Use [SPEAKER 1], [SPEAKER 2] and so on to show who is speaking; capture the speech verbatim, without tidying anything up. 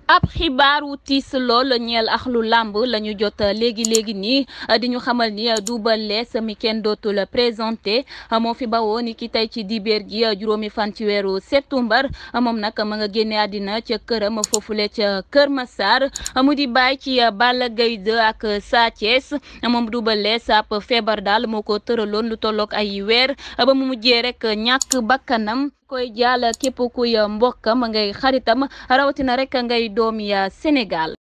[SPEAKER 1] ab xibaar wu tiis lool ñeel axlu làmb la ñu jot léegi léegi nii di ñu xamal ni Double Less mi kenn dootul présenté moo fi bawoo ni ki tey ci dibéer gi juróomi fan ci weeru septembre moom nag ma nga génne àddina ca këram foofule ca Kër Massar mu di bàyyi ci Balla Gaye deux ak Sa Thiès moom Double Less ab feebar daal moo ko tëraloon lu tolloog ay weer ba mu mujjee rek ñàkk bakkanam koy jaal képp kuy mbokkam ngay xaritam rawatina rek ngay doomi Sénégal